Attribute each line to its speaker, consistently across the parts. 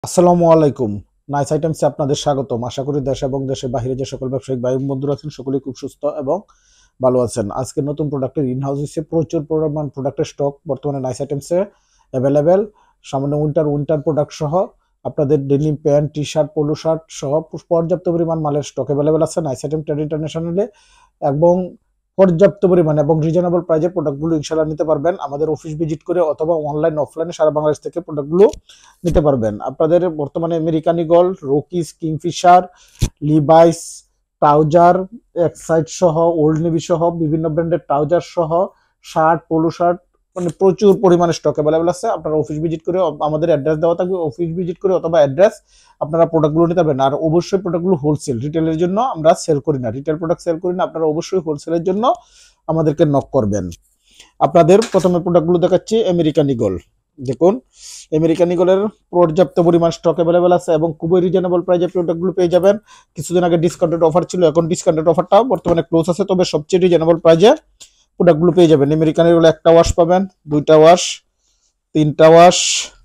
Speaker 1: আসসালামু আলাইকুম। নাইস আইটেমসে আপনাদের স্বাগতম। আশা করি দেশ এবং দেশের বাইরে যে সকল ব্যবসায়িক ভাই বন্ধুরা আছেন সকলেই খুব সুস্থ এবং ভালো আছেন। আজকে নতুন প্রোডাক্টের ইন হাউস হচ্ছে প্রচুর পরিমাণ প্রোডাক্টের স্টক বর্তমানে নাইস আইটেমসে অ্যাভেলেবেল। সামান্য উইন্টার প্রোডাক্ট সহ আপনাদের denim pant, T shirt, polo shirt সহ পর্যাপ্ত পরিমাণ মালের স্টক অ্যাভেলেবেল আছে নাইস আইটেম ট্রেড ইন্টারন্যাশনালে এবং পর্যাপ্ত পরিমাণে এবং রিজনেবল প্রাইজে প্রোডাক্টগুলো ইনশাআল্লাহ নিতে পারবেন। আমাদের অফিস ভিজিট করে অথবা অনলাইন অফলাইনে সারা বাংলাদেশ থেকে প্রোডাক্টগুলো নিতে পারবেন। আপনাদের বর্তমানে আমেরিকান ঈগল, রকিস, কিংফিশার, লিভাইস, ট্রাউজার, এক্সাইড সহ, ওল্ড নেভি সহ বিভিন্ন ব্র্যান্ডের ট্রাউজার সহ শার্ট, পোলো শার্ট মানে প্রচুর পরিমাণে স্টক অ্যাভেলেবল আছে। আপনারা অফিস ভিজিট করে আমাদের অ্যাড্রেস দেওয়া থাকবে, অফিস ভিজিট করে অথবা অ্যাড্রেস আপনারা প্রোডাক্টগুলো নিতে পারবেন। আর অবশ্যই প্রোডাক্টগুলো হোলসেল, রিটেলের জন্য আমরা সেল করি না, রিটেল প্রোডাক্ট সেল করি না। আপনারা অবশ্যই হোলসেলের জন্য আমাদেরকে নক করবেন। আপনাদের প্রথমে প্রোডাক্টগুলো দেখাচ্ছি। আমেরিকান ঈগল দেখুন, আমেরিকান ঈগলের পর্যাপ্ত পরিমাণ স্টক অ্যাভেলেবেল আছে এবং খুবই রিজনেবল প্রাইসে প্রোডাক্টগুলো পেয়ে যাবেন। কিছুদিন আগে ডিসকাউন্টেড অফার ছিল, এখন ডিসকাউন্টেড অফারটাও বর্তমানে ক্লোজ আছে, তবে সবচেয়ে রিজনেবল প্রাইসে প্রোডাক্টগুলো পেয়ে যাবেন। আমেরিকান ঈগল একটা ওয়াশ পাবেন, দুইটা ওয়াশ, তিনটা ওয়াশ,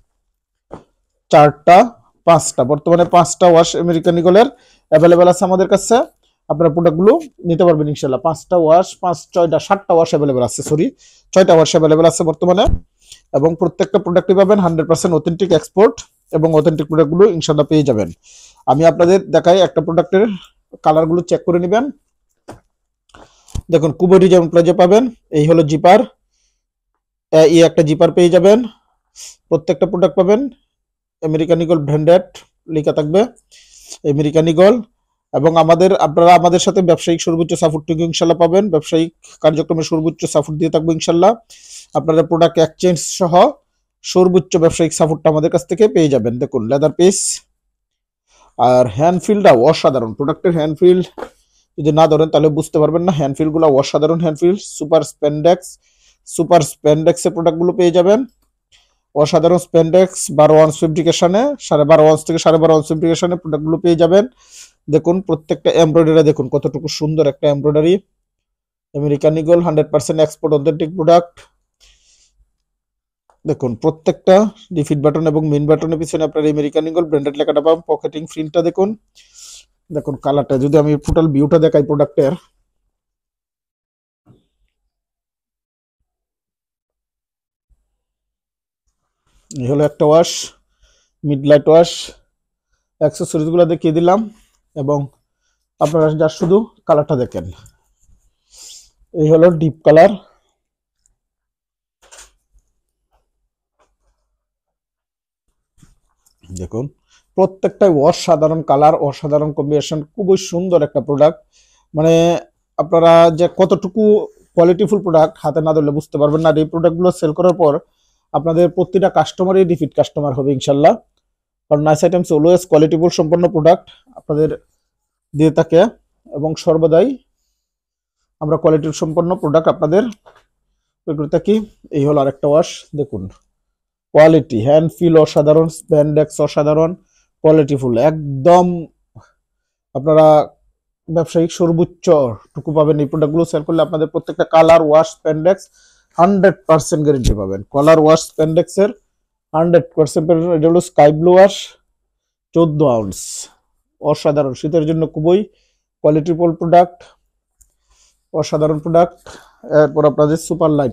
Speaker 1: চারটা, পাঁচটা, বর্তমানে পাঁচটা ওয়াশ আমেরিকান ঈগলের অ্যাভেলেবেল আছে আমাদের কাছে। আপনারা প্রোডাক্টগুলো নিতে পারবেন ইনশাল্লাহ। পাঁচটা ওয়াশ, ছয়টা, সাতটা ওয়াশ অ্যাভেলেবেল আছে, ছয়টা ওয়াশ অ্যাভেলেবেল আছে বর্তমানে। এবং প্রত্যেকটা প্রোডাক্টই পাবেন 100% অথেন্টিক এক্সপোর্ট এবং অথেন্টিক প্রোডাক্টগুলো ইনশাল্লাহ পেয়ে যাবেন। আমি আপনাদের দেখাই একটা প্রোডাক্টের কালারগুলো চেক করে নেবেন। দেখুন কুবরি যেমন প্লাজো পাবেন, এই হলো জিপার, এই একটা জিপার পেয়ে যাবেন। প্রত্যেকটা প্রোডাক্ট পাবেন আমেরিকান ঈগল ব্র্যান্ডেড লেখা থাকবে আমেরিকান ঈগল। এবং আপনারা আমাদের সাথে ব্যবসায়িক সর্বোচ্চ সাপোর্ট ইনশাল্লাহ পাবেন, ব্যবসায়িক কার্যক্রমের সর্বোচ্চ সাপোর্ট দিয়ে থাকবো ইনশাল্লাহ। আপনারা প্রোডাক্ট এক্সচেঞ্জ সহ সর্বোচ্চ ব্যবসায়িক সাপোর্টটা আমাদের কাছ থেকে পেয়ে যাবেন। দেখুন লেদার পিস আর হ্যান্ডফিলটা অসাধারণ। প্রোডাক্টের হ্যান্ডফিল যদি না ধরেন তাহলে বুঝতে পারবেন না। হ্যান্ডফিলগুলো অসাধারণ হ্যান্ডফিল, সুপার স্প্যান্ডেক্সের প্রোডাক্টগুলো পেয়ে যাবেন। অসাধারণ স্প্যান্ডেক্স 12 ওয়ান্স ফেব্রিকেশনে, 12.5 ওয়ান্স থেকে 12.5 ওয়ান্স ফেব্রিকেশনে প্রোডাক্টগুলো পেয়ে যাবেন। দেখুন প্রত্যেকটা এমব্রয়ডারি দেখুন কতটুকু সুন্দর একটা embroidery. American Eagle 100% export authentic product. দেখুন প্রত্যেকটা ডিফিট বাটন এবং মেইন বাটনের পিছনে আপনার আমেরিকান ঈগল ব্র্যান্ডেড লেখাটা পাবেন। পকেটিং ফ্রিলটা দেখুন, দেখুন কালারটা যদি আমি টোটাল ভিউটা দেখাই প্রোডাক্টের, এই হলো একটা wash, mid light wash, accessories গুলো দেখিয়ে দিলাম এবং আপনারা যা শুধু কালারটা দেখেন, এই হলো ডিপ কালার। দেখুন প্রত্যেকটাই অসাধারণ কালার, অসাধারণ কম্বিনেশন, খুবই সুন্দর একটা প্রোডাক্ট। মানে আপনারা যে কতটুকু কোয়ালিটিফুল প্রোডাক্ট হাতে না ধরলে বুঝতে পারবেন না। আর এই প্রোডাক্টগুলো সেল করার পর আপনাদের প্রতিটা কাস্টমারই রিপিট কাস্টমার হবে ইনশাল্লাহ। কারণ নাইস আইটেমস অলওয়েজ কোয়ালিটিফুল সম্পন্ন প্রোডাক্ট আপনাদের দিয়ে থাকে এবং সর্বদাই আমরা কোয়ালিটি সম্পন্ন প্রোডাক্ট আপনাদের করে থাকি। এই হলো আরেকটা ওয়াশ, দেখুন কোয়ালিটি, হ্যান্ড ফিল অসাধারণ, স্প্যান্ডেক্স অসাধারণ, কোয়ালিটিফুল একদম। আপনারা ব্যবসায়িক সর্বোচ্চ টুকু পাবেন এই প্রোডাক্টগুলো সেল করলে। আপনাদের প্রত্যেকটা কালার ওয়াশ স্প্যান্ডেক্স 100% গ্যারেন্টি পাবেন। কালার ওয়াশ স্প্যান্ডেক্সের 100%। এটা হলো স্কাই ব্লু ওয়াশ 14 আউন্স, অসাধারণ, শীতের জন্য খুবই কোয়ালিটিফুল প্রোডাক্ট, অসাধারণ প্রোডাক্ট। এরপর আপনাদের সুপার লাইট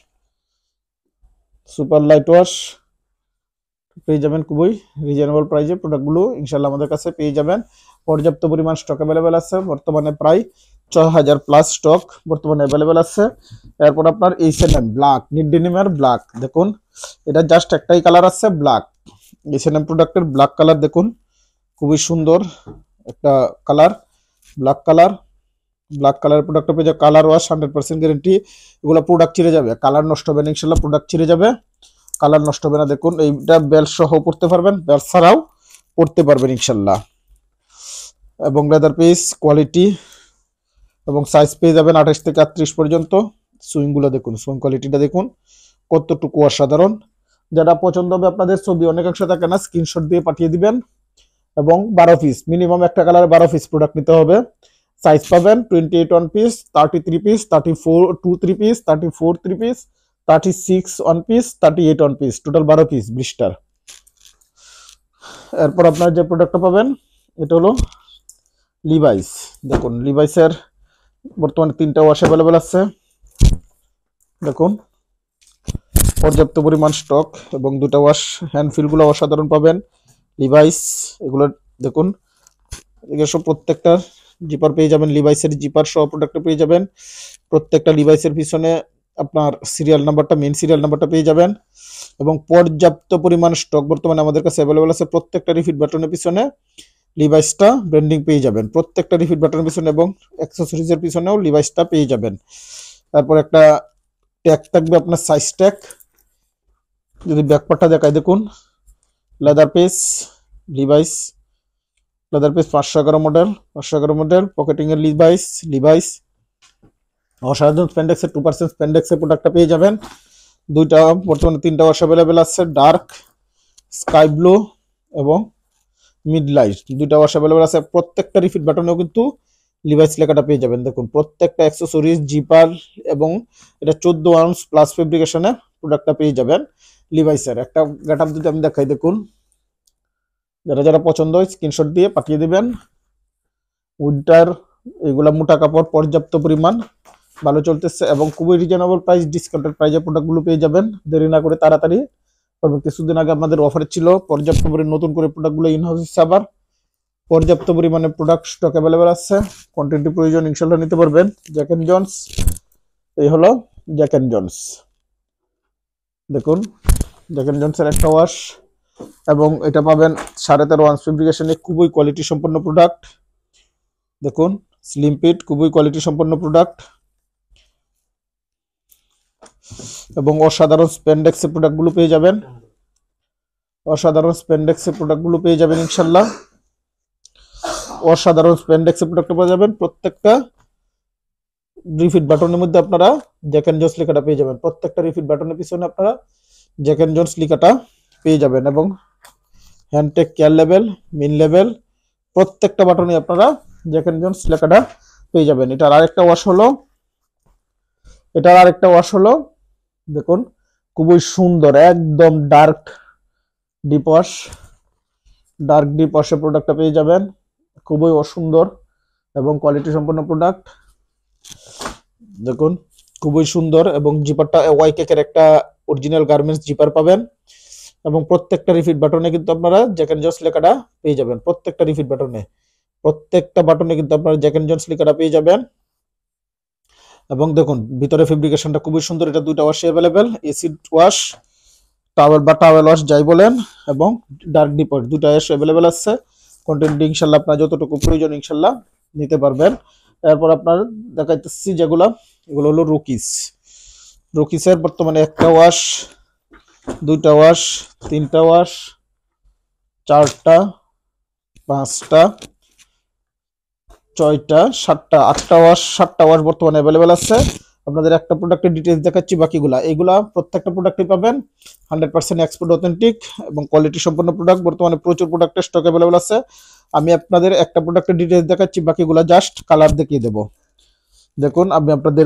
Speaker 1: ওয়াশ পেয়ে যাবেন খুবই রিজনেবল প্রাইসে। প্রোডাক্টগুলো ইনশাল্লাহ আমাদের কাছে পেয়ে যাবেন। পর্যাপ্ত পরিমাণ স্টক অ্যাভেলেবেল আছে, বর্তমানে প্রায় 6000 প্লাস স্টক বর্তমানে অ্যাভেলেবেল আছে। এরপর আপনার H&M ব্ল্যাক, নিট ডেনিমের ব্ল্যাক, দেখুন এটা জাস্ট একটাই কালার আছে ব্ল্যাক। H&M প্রোডাক্টের ব্ল্যাক কালার দেখুন খুবই সুন্দর একটা কালার, ব্ল্যাক কালার প্রোডাক্ট পেয়ে যাবে। Colour wash 100% guarantee. এগুলো প্রোডাক্ট ছিঁড়ে যাবে, কালার নষ্ট হবে না ইনশাল্লাহ, প্রোডাক্ট ছিঁড়ে যাবে, কালার নষ্ট হবে না। দেখুন এইটা বেল্ট সহ পড়তে পারবেন, বেল্ট ছাড়াও পড়তে পারবেন ইনশাল্লাহ। এবং লেদার পিস কোয়ালিটি এবং সাইজ পেয়ে যাবেন 28 থেকে 38 পর্যন্ত। সুইংগুলো দেখুন, সুইং কোয়ালিটিটা দেখুন কতটুকু অসাধারণ। যারা পছন্দ হবে আপনাদের ছবি অনেকাংশ থাকে না, স্ক্রিনশট দিয়ে পাঠিয়ে দিবেন। এবং 12 পিস মিনিমাম, একটা কালারে 12 পিস প্রোডাক্ট নিতে হবে। সাইজ পাবেন 28 one piece, 33 piece, 34 2 3 piece, 34 3 piece, 36 one piece, 38 one piece, total 12 piece blister. এরপর আপনার যে প্রোডাক্টটা পাবেন এটা হলো লিভাইস। দেখুন লিভাইসের বর্তমানে 3টা ওয়াশ অ্যাভেলেবেল আছে। দেখুন পর্যাপ্ত পরিমাণ স্টক এবং 2টা ওয়াশ হ্যান্ডফিলগুলো অসাধারণ পাবেন লিভাইস। এগুলো দেখুন এগুলো সব প্রত্যেকটা জিপার পেয়ে যাবেন, লিভাইসের জিপার সহ প্রোডাক্ট পেয়ে যাবেন। প্রত্যেকটা লিভাইসের পিছনে আপনার সিরিয়াল নাম্বারটা, মেন সিরিয়াল নাম্বারটা পেয়ে যাবেন এবং পর্যাপ্ত পরিমাণ স্টক বর্তমানে আমাদের কাছে অ্যাভেলেবেল আছে। প্রত্যেকটা রিফিট বাটনের পিছনে লিভাইসটা ব্র্যান্ডিং পেয়ে যাবেন, প্রত্যেকটা রিফিট বাটনের পিছনে এবং অ্যাক্সেসরিজের পিছনেও লিভাইসটা পেয়ে যাবেন। তারপর একটা ট্যাগ থাকবে আপনার সাইজ ট্যাগ। যদি ব্যাকপার্টটা দেখায় দেখুন leather piece Levi's, leather piece 511 model pocketing এর লিভাইস অসাধারণ স্প্যান্ডেক্সের 2% স্প্যান্ডেক্সের প্রোডাক্টটা পেয়ে যাবেন। দুইটা বর্তমানে 3টা ওয়াশ অ্যাভেলেবেল আছে, ডার্ক স্কাই ব্লু এবং মিড লাইট 2টা ওয়াশ অ্যাভেলেবেল আছে। প্রত্যেকটা রিফিট বাটনেও কিন্তু লিভাইস লেখাটা পেয়ে যাবেন। দেখুন প্রত্যেকটা অ্যাক্সেসরিজ জিপার এবং এটা 14 আউন্স প্লাস ফেব্রিকেশনে প্রোডাক্টটা পেয়ে যাবেন লিভাইসের। একটা গেটআপ যদি আমি দেখাই দেখুন, যারা যারা পছন্দ হয় স্ক্রিনশট দিয়ে পাঠিয়ে দিবেন। উইন্টার এগুলা মোটা কাপড় পর্যাপ্ত পরিমাণ ভালো চলতেছে এবং খুবই রিজনেবল প্রাইস, ডিসকাউন্টেড প্রাইসে প্রোডাক্টগুলো পেয়ে যাবেন। দেরি না করে তাড়াতাড়ি, তবে কিছুদিন আগে আমাদের অফার ছিল পর্যাপ্ত পরিমাণে নতুন করে প্রোডাক্টগুলো ইনহাউস হিসেবে আবার পর্যাপ্ত পরিমাণে প্রোডাক্ট স্টক অ্যাভেলেবেল আছে। কোয়ান্টিটি প্রয়োজন ইনশাল্লাহ নিতে পারবেন। জ্যাক এন্ড জন্স, এই হলো জ্যাক এন্ড জন্স। দেখুন জ্যাক এন্ড জন্সের একটা ওয়াশ এবং এটা পাবেন 13.5 আউন্স ফেব্রিকেশনে, খুবই কোয়ালিটি সম্পন্ন প্রোডাক্ট। দেখুন স্লিম ফিট, খুবই কোয়ালিটি সম্পন্ন প্রোডাক্ট এবং অসাধারণ স্প্যান্ডেক্সের প্রোডাক্টগুলো পেয়ে যাবেন, অসাধারণ স্প্যান্ডেক্সের প্রোডাক্টগুলো পেয়ে যাবেন ইনশাল্লাহ। অসাধারণ স্প্যান্ডেক্সের প্রোডাক্ট পেয়ে যাবেন। প্রত্যেকটা রিফিট বাটনের মধ্যে আপনারা জ্যাক এন্ড জন্স লেখাটা পেয়ে যাবেন, প্রত্যেকটা রিফিট বাটনের পিছনে আপনারা জ্যাক এন্ড জন্স লেখাটা পেয়ে যাবেন এবং হ্যান্ডটেক কেয়ার লেভেল, মিন লেভেল প্রত্যেকটা বাটনে আপনারা জ্যাক এন্ড জন্স লেখাটা পেয়ে যাবেন। এটার আরেকটা ওয়াশ হলো দেখুন খুবই সুন্দর একদম ডার্ক ডিপ ওয়াশের প্রোডাক্টটা পেয়ে যাবেন, খুবই অসুন্দর এবং কোয়ালিটি সম্পন্ন প্রোডাক্ট। দেখুন খুবই সুন্দর এবং জিপারটা ওয়াই কেকের একটা অরিজিনাল গার্মেন্টস জিপার পাবেন এবং প্রত্যেকটা রিফিট বাটনে কিন্তু আপনারা জ্যাক এন্ড জন্স লেখাটা পেয়ে যাবেন। প্রত্যেকটা রিফিট বাটনে, প্রত্যেকটা বাটনে কিন্তু আপনারা জ্যাক এন্ড জন্স লেখাটা পেয়ে যাবেন এবং দেখুন ভিতরে ফেব্রিকেশনটা খুবই সুন্দর। এটা 2টা wash available, acid wash towel wash যাই বলেন এবং ডার্ক ডিপ ওয়াশ 2টা ওয়াশ অ্যাভেলেবেল আছে। কোয়ান্টিটি ইনশাল্লাহ আপনার যতটুকু প্রয়োজন ইনশাল্লাহ নিতে পারবেন। এরপর আপনার দেখাইতেছি যেগুলো, এগুলো হলো রুকিসের বর্তমানে 1টা ওয়াশ, 2টা ওয়াশ, 3টা ওয়াশ, 4টা, 5টা, 6টা, 7টা, 7টা ওয়াশ বর্তমানে অ্যাভেলেবেল আছে। আপনাদের একটা প্রোডাক্টের ডিটেইলস দেখাচ্ছি, বাকিগুলা এগুলা প্রত্যেকটা প্রোডাক্টই পাবেন 100% এক্সপোর্ট অথেন্টিক এবং কোয়ালিটি সম্পন্ন প্রোডাক্ট। বর্তমানে প্রচুর প্রোডাক্টের স্টক অ্যাভেলেবল আছে। আমি আপনাদের একটা প্রোডাক্টের ডিটেইলস দেখাচ্ছি, বাকিগুলা জাস্ট কালার দেখিয়ে দেব। দেখুন আমি আপনাদের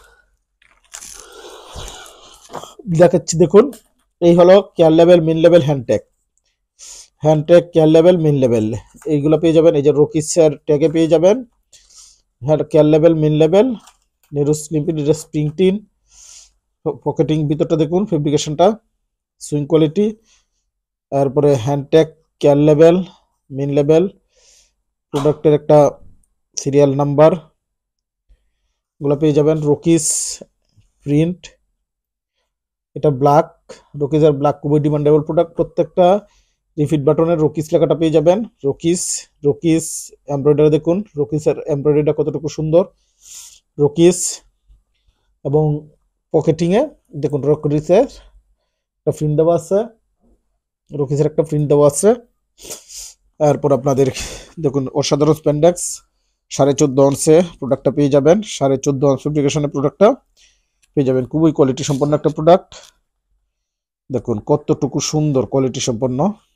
Speaker 1: দেখাচ্ছি, দেখুন এই হলো কেয়ার লেভেল, মিন লেভেল, হ্যান্ডটেক কেয়ার লেভেল, মিন লেভেল এইগুলো পেয়ে যাবেন। এই যে রকিসের ট্যাগে পেয়ে যাবেন কেয়ার লেভেল, মিন লেভেল, নেরো স্লিপিং, স্প্রিং টিন পকেটিং ভিতরটা দেখুন ফেব্রিকেশনটা সুইং কোয়ালিটি। তারপরে হ্যান্ডটেক কেয়ার লেভেল, মিন লেভেল, প্রোডাক্টের একটা সিরিয়াল নাম্বার গুলো পেয়ে যাবেন। রকিস প্রিন্ট, এটা ব্ল্যাক, রকিসের ব্ল্যাক খুবই ডিমান্ডেবল প্রোডাক্ট। প্রত্যেকটা রিফিট বাটনের রকিস লেখাটা পেয়ে যাবেন। রকিস এমব্রয়ডারি দেখুন, রকিসের এমব্রয়ডারিটা কতটুকু সুন্দর। রকিস এবং পকেটিংয়ে দেখুন রকিসের একটা প্রিন্ট দেওয়া আছে, রকিসের একটা প্রিন্ট দেওয়া আছে। তারপর আপনাদের দেখুন অসাধারণ স্প্যান্ডেক্স 14.5 আউন্সে প্রোডাক্টটা পেয়ে যাবেন, 14.5 আউন্স ফেব্রিকেশনের প্রোডাক্টটা পেয়ে যাবেন। খুবই কোয়ালিটি সম্পন্ন একটা প্রোডাক্ট, দেখুন কতটুকু সুন্দর কোয়ালিটি সম্পন্ন।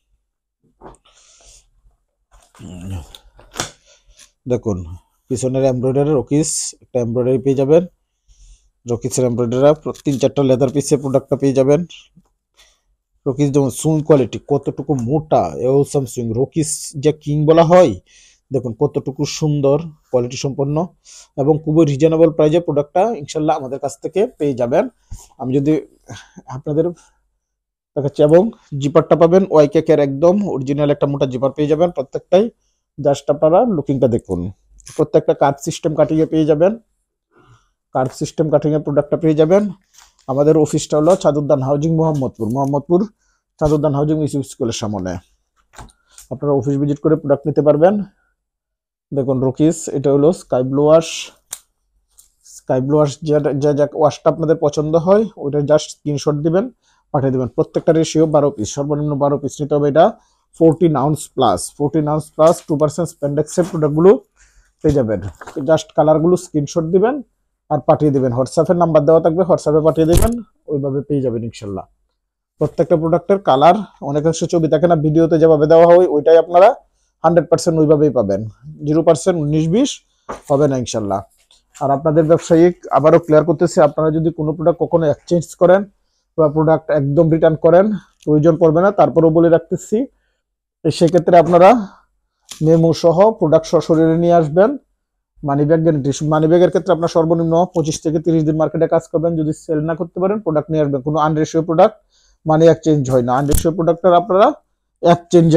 Speaker 1: দেখুন পিছনের এমব্রয়ডারি রকিস একটা এমব্রয়ডারি পেয়ে যাবেন, রকিসের এমব্রয়ডারি 3-4টা লেদার পিসের প্রোডাক্টটা পেয়ে যাবেন। রকিস যেমন সুইং কোয়ালিটি কতটুকু মোটা, এওসাম সুইং, রকিস যে কিং বলা হয়, দেখুন কতটুকু সুন্দর কোয়ালিটি সম্পন্ন এবং খুবই রিজনেবল প্রাইজে প্রোডাক্টটা ইনশাল্লাহ আমাদের কাছ থেকে পেয়ে যাবেন। আমি যদি আপনাদের দেখাচ্ছি, এবং জিপারটা পাবেন ওয়াইকেকের একদম অরিজিনাল একটা মোটা জিপার পেয়ে যাবেন প্রত্যেকটাই। জাস্ট আপনারা লুকিংটা দেখুন, প্রত্যেকটা কার্ড সিস্টেম কাটিংয়ে পেয়ে যাবেন, কার্ড সিস্টেম কাটিংয়ের প্রোডাক্টটা পেয়ে যাবেন। আমাদের অফিসটা হলো চাঁদুদ্দান হাউজিং মোহাম্মদপুর চাঁদুদ্দান হাউজিং স্কুলের সামনে। আপনারা অফিস ভিজিট করে প্রোডাক্ট নিতে পারবেন। দেখুন রকিস, এটা হলো স্কাই ব্লু ওয়াশ, যে ওয়াশটা আপনাদের পছন্দ হয় ওইটা জাস্ট স্ক্রিনশট দিবেন, পাঠিয়ে দেবেন। প্রত্যেকটা রেশিও 12 পিস, সর্বনিম্ন 12 পিস নিতে হবে। এটা 14 আউন্স প্লাস 2% স্প্যান্ডেক্সের প্রোডাক্টগুলো পেয়ে যাবেন। জাস্ট কালারগুলো স্ক্রিনশট দিবেন আর পাঠিয়ে দেবেন। হোয়াটসঅ্যাপের নাম্বার দেওয়া থাকবে, হোয়াটসঅ্যাপে পাঠিয়ে দেবেন, ওইভাবে পেয়ে যাবেন ইনশাল্লাহ। প্রত্যেকটা প্রোডাক্টের কালার অনেকাংশে ছবি থাকে না, ভিডিওতে যেভাবে দেওয়া হয় ওইটাই আপনারা 100% ওইভাবেই পাবেন, 0% 19-20 হবে না ইনশাল্লাহ। আর আপনাদের ব্যবসায়িক আবারও ক্লিয়ার করতেছি, আপনারা যদি কোনো প্রোডাক্ট কখনো এক্সচেঞ্জ করেন বা প্রোডাক্ট একদম রিটার্ন করেন, প্রয়োজন পড়বে না, তারপরেও বলে রাখতেছি সেক্ষেত্রে আপনারা মেমো সহ প্রোডাক্ট সশরীরে নিয়ে আসবেন। মানিব্যাগ গ্যারান্টি, মানিব্যাগের ক্ষেত্রে আপনার সর্বনিম্ন 25 থেকে 30 দিন মার্কেটে কাজ করবেন। যদি সেল না করতে পারেন প্রোডাক্ট নিয়ে আসবেন। কোনো আনরেশিও প্রোডাক্ট মানি এক্সচেঞ্জ হয় না, আনরেশিও প্রোডাক্টের আপনারা এক্সচেঞ্জে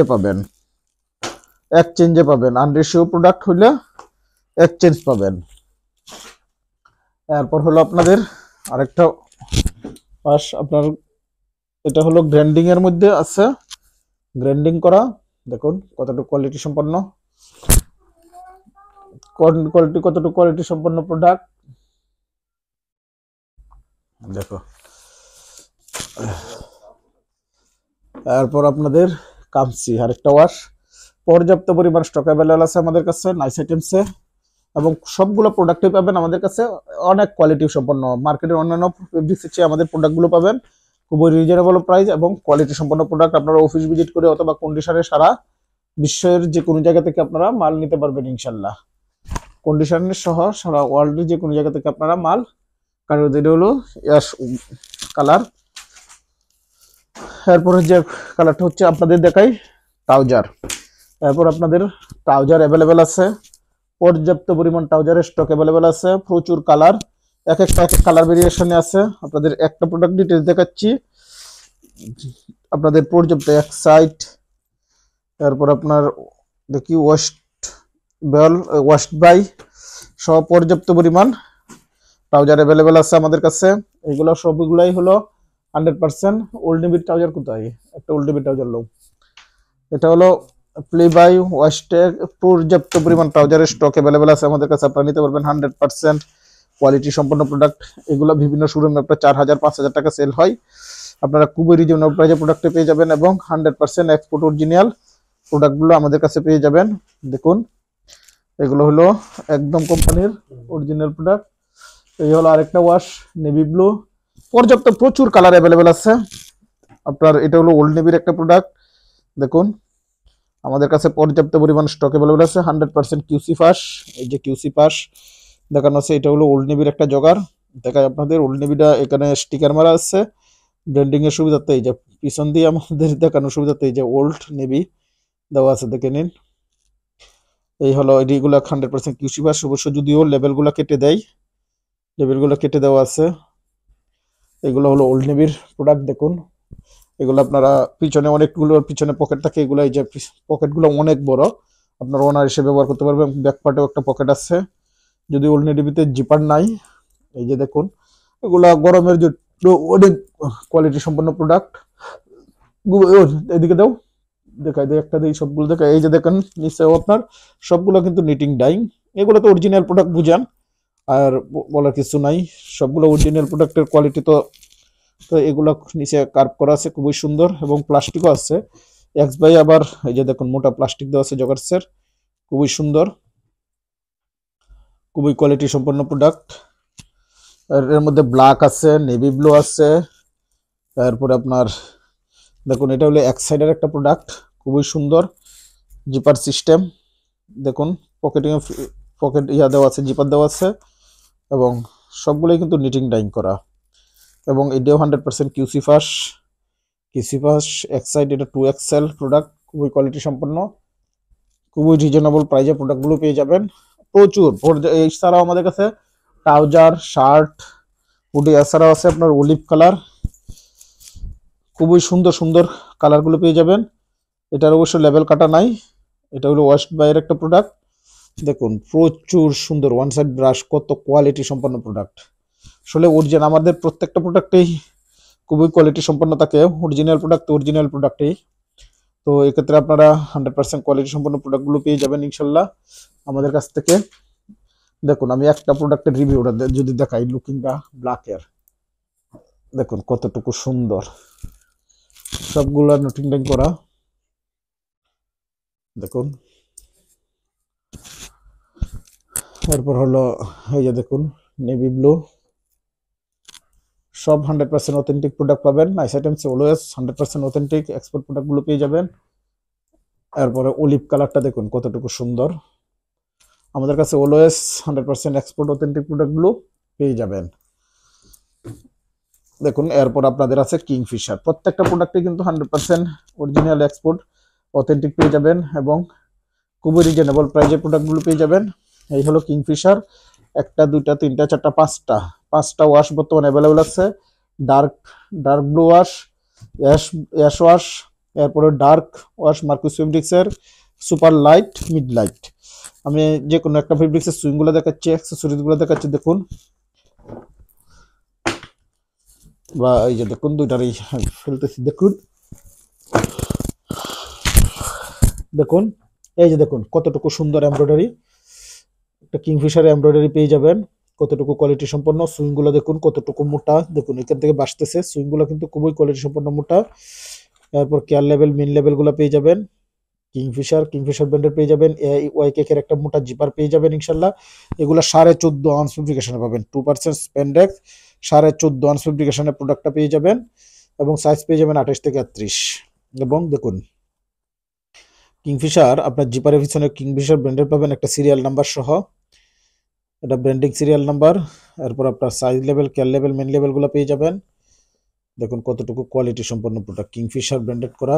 Speaker 1: পাবেন, আনরেশিও প্রোডাক্ট হলে এক্সচেঞ্জ পাবেন। এরপর হলো আপনাদের আরেকটা পাশ, আপনার এটা হলো গ্র্যান্ডিং এর মধ্যে আছে, গ্র্যান্ডিং করা, দেখুন কতটুকু কোয়ালিটি সম্পন্ন, কতটুকু কোয়ালিটি সম্পন্ন প্রোডাক্ট দেখো। এরপর আপনাদের কামসি আরেকটা ওয়াশ, পর্যাপ্ত পরিমাণ স্টক অ্যাভেলেবল আছে আমাদের কাছে নাইস আইটেমসে, এবং সবগুলো প্রোডাক্টই পাবেন আমাদের কাছে অনেক কোয়ালিটি সম্পন্ন। মার্কেটের অন্যান্য ফেব্রিক্সের চেয়ে আমাদের প্রোডাক্টগুলো পাবেন খুবই রিজনেবল প্রাইস এবং কোয়ালিটি সম্পন্ন প্রোডাক্ট। আপনারা অফিস ভিজিট করে অথবা কন্ডিশনে সারা বিশ্বের যে কোনো জায়গা থেকে আপনারা মাল নিতে পারবেন ইনশাল্লাহ, কন্ডিশনের সহ সারা ওয়ার্ল্ডের যে কোনো জায়গা থেকে আপনারা মাল। কারণ এটা হলো অ্যাশ কালার। এরপরে যে কালারটা হচ্ছে আপনাদের দেখাই ট্রাউজার। এরপর আপনাদের ট্রাউজার অ্যাভেলেবেল আছে, পর্যাপ্ত পরিমাণ ট্রাউজারের স্টক অ্যাভেলেবেল আছে, প্রচুর কালার, এক একটা কালার ভেরিয়েশনে আছে। আপনাদের একটা প্রোডাক্ট ডিটেলস দেখাচ্ছি, আপনাদের পর্যাপ্ত এক সাইড। এরপর আপনার দেখি ওয়াস্ট বাই সব পর্যাপ্ত পরিমাণ ট্রাউজার অ্যাভেলেবেল আছে আমাদের কাছে। এগুলো সবগুলাই হলো 100% ওল্ড নেভির ট্রাউজার। কোথায় একটা ওল্ড নেভির ট্রাউজার লো, এটা হলো প্লে বাই ওয়াস্টের পর্যাপ্ত পরিমাণ ট্রাউজারের স্টক অ্যাভেলেবেল আছে আমাদের কাছে, আপনারা নিতে পারবেন। 100% কোয়ালিটি সম্পন্ন প্রোডাক্ট। এগুলো বিভিন্ন শোরুমে আপনার 4000-5000 টাকা সেল হয়, আপনারা খুবই রিজনেবল প্রাইসে প্রোডাক্টে পেয়ে যাবেন এবং 100% এক্সপোর্ট অরিজিনাল প্রোডাক্টগুলো আমাদের কাছে পেয়ে যাবেন। দেখুন এগুলো হলো একদম কোম্পানির অরিজিনাল প্রোডাক্ট। এই হলো আরেকটা ওয়াশ নেভি ব্লু, পর্যাপ্ত প্রচুর কালার অ্যাভেলেবেল আছে আপনার। এটা হলো ওল্ড নেভির একটা প্রোডাক্ট, দেখুন আমাদের কাছে পর্যাপ্ত পরিমাণ স্টক অ্যাভেলেবেল আছে। 100% কিউসি পাস, এই যে কিউসি পাস দেখানো আছে, এটা হলো ওল্ড নেভির একটা জগার দেখায় আপনাদের। ওল্ড নেভিটা এখানে স্টিকার মারা আছে ব্র্যান্ডিং এর সুবিধাতে, এই যে পিছন দিয়ে আমাদের দেখানোর সুবিধাতে এই যে ওল্ড নেভি দেওয়া আছে, দেখে নিন। এই হলো এগুলো 100% কিউসি পাস, অবশ্য যদিও লেবেলগুলো কেটে দেয়, লেবেলগুলো কেটে দেওয়া আছে। এগুলো হলো ওল্ড নেভির প্রোডাক্ট, দেখুন এগুলো আপনারা পিছনে অনেকগুলো পিছনে পকেট থাকে, এগুলো এই যে পকেটগুলো অনেক বড়, আপনারা ওনার হিসেবে ব্যবহার করতে পারবেন। ব্যাক পার্টেও একটা পকেট আছে, যদি ওল্ড নেভিতে জিপার নাই। এই যে দেখুন এগুলা গরমের জন্য অনেক কোয়ালিটি সম্পন্ন প্রোডাক্ট। এদিকে দাও, দেখাই দেয় একটা দিয়ে সবগুলো দেখা। এই যে দেখেন নিশ্চয় আপনার সবগুলো কিন্তু নিটিং ডাইং, এগুলো তো অরিজিনাল প্রোডাক্ট বুঝান, আর বলার কিছু নাই, সবগুলো অরিজিনাল প্রোডাক্টের কোয়ালিটি। তো এগুলো নিচে কার্ভ করা আছে খুবই সুন্দর এবং প্লাস্টিকও আছে এক্স বাই। আবার এই যে দেখুন মোটা প্লাস্টিক দেওয়া আছে জগার্সের, খুবই সুন্দর, খুবই কোয়ালিটি সম্পন্ন প্রোডাক্ট। আর এর মধ্যে ব্ল্যাক আছে, নেভি ব্লু আছে। তারপরে আপনার দেখুন এটা হলো এক সাইডের একটা প্রোডাক্ট, খুবই সুন্দর জিপার সিস্টেম। দেখুন পকেট দেওয়া আছে, জিপার দেওয়া আছে এবং সবগুলোই কিন্তু নিটিং ডাইং করা এবং এটাও 100% কিউসি কিসিপাস এক্সাইড, এটা 2XL প্রোডাক্ট, খুবই কোয়ালিটি সম্পন্ন, খুবই রিজনেবল প্রাইসে প্রোডাক্টগুলো পেয়ে যাবেন প্রচুর। এছাড়াও আমাদের কাছে ট্রাউজার, শার্ট, হুডি, এছাড়াও আছে আপনার অলিভ কালার, খুবই সুন্দর সুন্দর কালারগুলো পেয়ে যাবেন। এটার অবশ্য লেবেল কাটা নাই, এটা হলো ওয়াশড বাইয়ের একটা প্রোডাক্ট। দেখুন প্রচুর সুন্দর ওয়ান সাইড ব্রাশ, কত কোয়ালিটি সম্পন্ন প্রোডাক্ট। আসলে অরিজিনাল আমাদের প্রত্যেকটা প্রোডাক্টেই খুবই কোয়ালিটি সম্পন্ন থাকে, অরিজিনাল প্রোডাক্টেই। তো এক্ষেত্রে আপনারা 100% কোয়ালিটি সম্পন্ন প্রোডাক্টগুলো পেয়ে যাবেন ইনশাল্লাহ আমাদের কাছ থেকে। দেখুন আমি একটা প্রোডাক্টের রিভিউটা যদি দেখাই, লুকিংটা ব্ল্যাকের, দেখুন কতটুকু সুন্দর, সবগুলো নোটিং করা। দেখুন এরপর হলো এই যে দেখুন নেভি ব্লু, সব 100% অথেন্টিক প্রোডাক্ট পাবেন। Nice items always 100% authentic export প্রোডাক্টগুলো পেয়ে যাবেন। এরপরে অলিভ কালারটা দেখুন কতটুকু সুন্দর, আমাদের কাছে অলওয়েজ 100% এক্সপোর্ট অথেন্টিক প্রোডাক্টগুলো পেয়ে যাবেন। দেখুন এরপর আপনাদের আছে কিংফিশার, প্রত্যেকটা প্রোডাক্টে কিন্তু 100% অরিজিনাল এক্সপোর্ট অথেন্টিক পেয়ে যাবেন এবং খুবই রিজনেবল প্রাইজে প্রোডাক্টগুলো পেয়ে যাবেন। এই হলো কিংফিশার, একটা দুইটা তিনটা চারটা পাঁচটা ওয়াশ বর্তমানে অ্যাভেলেবেল আছে। Dark blue wash, ash wash, এরপরে ডার্ক ওয়াশ মার্কুস ফেব্রিক্সের, সুপার লাইট, মিড লাইট। আমি যে কোনো একটা ফেব্রিক্সের সুইংগুলো দেখাচ্ছি, অ্যাক্সেসরিজগুলো দেখাচ্ছি। দেখুন বা এই যে দেখুন দুইটারই ফেলতেছি, দেখুন দেখুন এই যে দেখুন কতটুকু সুন্দর এমব্রয়ডারি, একটা কিংফিশার এমব্রয়ডারি পেয়ে যাবেন, কতটুকু কোয়ালিটি সম্পন্ন। সুইংগুলো দেখুন কতটুকু মোটা, দেখুন এখান থেকে বাসতেছে, সুইংগুলো কিন্তু খুবই কোয়ালিটি সম্পন্ন মোটা। এরপর কেয়ার লেভেল, মিন লেভেলগুলো পেয়ে যাবেন। কিংফিশার ব্র্যান্ডের পেয়ে যাবেন। ওয়াই কেকের একটা মোটা জিপার পেয়ে যাবেন ইনশাল্লাহ। এগুলো 14.5 আউন্স ফেব্রিকেশনে পাবেন, 2% স্প্যান্ডেক্স, 14.5 আউন্স ফেব্রিকেশনের প্রোডাক্টটা পেয়ে যাবেন এবং সাইজ পেয়ে যাবেন 28 থেকে 38। এবং দেখুন কিংফিশার আপনার জিপারের পিছনে কিংফিশার ব্র্যান্ডের পাবেন একটা সিরিয়াল নাম্বার সহ, এটা ব্র্যান্ডিং সিরিয়াল নাম্বার। এরপর আপনার সাইজ লেভেল, কেয়ার লেভেল, মেন লেভেলগুলো পেয়ে যাবেন। দেখুন কতটুকু কোয়ালিটি সম্পন্ন প্রোডাক্ট, কিংফিশার ব্র্যান্ডেড করা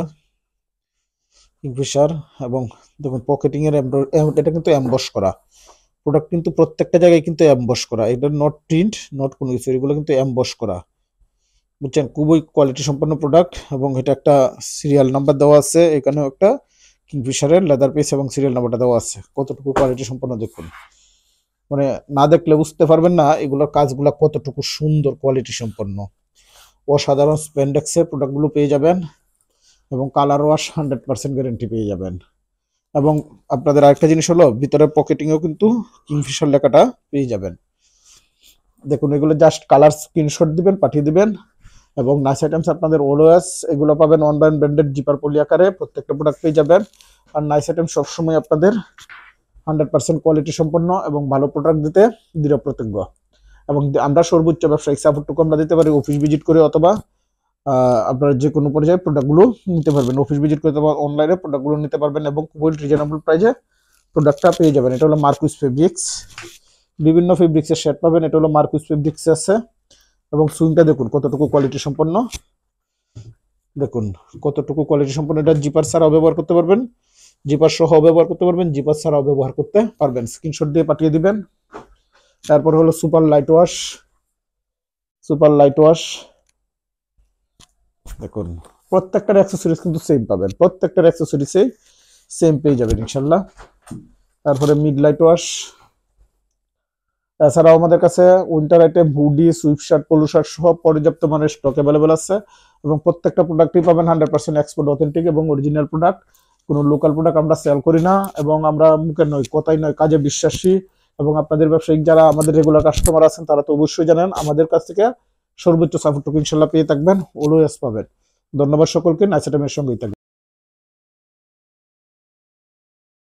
Speaker 1: কিংফিশার। এবং দেখুন পকেটিং এর এটা কিন্তু এমবস করা প্রোডাক্ট, কিন্তু প্রত্যেকটা জায়গায় কিন্তু এমবস করা, এটা নট প্রিন্ট, নট কোনো কিছু, এগুলো কিন্তু এমবস করা, বুঝছেন। খুবই কোয়ালিটি সম্পন্ন প্রোডাক্ট এবং এটা একটা সিরিয়াল নাম্বার দেওয়া আছে, এখানেও একটা কিংফিশারের লেদার পিস এবং সিরিয়াল নাম্বারটা দেওয়া আছে। কতটুকু কোয়ালিটি সম্পন্ন দেখুন, মানে না দেখলে বুঝতে পারবেন না এগুলোর কাজগুলো কতটুকু সুন্দর কোয়ালিটি সম্পন্ন। অসাধারণ স্প্যান্ডেক্সের প্রোডাক্টগুলো পেয়ে যাবেন এবং কালার ওয়াশ 100% গ্যারেন্টি পেয়ে যাবেন। এবং আপনাদের আরেকটা জিনিস হলো ভিতরে পকেটিংও কিন্তু কিংফিশার লেখাটা পেয়ে যাবেন। দেখুন এগুলো জাস্ট কালার স্ক্রিনশট দিবেন, পাঠিয়ে দিবেন। এবং নাইস আইটেমস আপনাদের অলওয়েজ এগুলো পাবেন one by branded zipper poly আকারে, প্রত্যেকটা প্রোডাক্ট পেয়ে যাবেন। আর নাইস আইটেম সবসময় আপনাদের 100% কোয়ালিটি সম্পন্ন এবং ভালো প্রোডাক্ট দিতে দৃঢ় প্রতিজ্ঞ। এবং আমরা সর্বোচ্চ ব্যবসায়িক সাপোর্টটুকু আমরা দিতে পারি অফিস ভিজিট করে, অথবা আপনারা যে কোনো পর্যায়ে প্রোডাক্টগুলো নিতে পারবেন, অফিস ভিজিট করে অথবা অনলাইনে প্রোডাক্টগুলো নিতে পারবেন এবং খুবই রিজনেবল প্রাইসে প্রোডাক্টটা পেয়ে যাবেন। এটা হলো মার্কুস ফেব্রিক্স, বিভিন্ন ফেব্রিক্সের শেড পাবেন, এটা হলো মার্কুস ফেব্রিক্স আছে। এবং সুইংটা দেখুন কতটুকু কোয়ালিটি সম্পন্ন, দেখুন কতটুকু কোয়ালিটি সম্পন্ন। এটা জিপার ছাড়াও ব্যবহার করতে পারবেন, জিপার সহ ব্যবহার করতে পারবেন, জিপার ছাড়াও ব্যবহার করতে পারবেন, স্ক্রিনশট দিয়ে পাঠিয়ে দিবেন। তারপর হলো সুপার লাইট ওয়াশ, দেখুন প্রত্যেকটার অ্যাক্সেসরিজ কিন্তু সেম পাবেন, প্রত্যেকটার অ্যাক্সেসরিজে সেম পেয়ে যাবেন ইনশাল্লাহ। তারপরে মিড লাইট ওয়াশ, এছাড়াও আমাদের কাছে winter item, hoodie, sweat shirt, polo shirt সহ পর্যাপ্ত মানের স্টক অ্যাভেলেবেল আছে এবং প্রত্যেকটা প্রোডাক্টই পাবেন 100% এক্সপোর্ট অথেন্টিক এবং অরিজিনাল প্রোডাক্ট। কোনো লোকাল প্রোডাক্ট আমরা সেল করি না এবং আমরা মুখের নয় কথাই নয় কাজে বিশ্বাসী। এবং আপনাদের ব্যবসায়িক যারা আমাদের রেগুলার কাস্টমার আছেন তারা তো অবশ্যই জানেন আমাদের কাছ থেকে সর্বোচ্চ সাপোর্টটুকু ইনশাল্লাহ পেয়ে থাকবেন, অলওয়েজ পাবেন। ধন্যবাদ সকলকে, নাইস আইটেমের সঙ্গেই থাকবেন।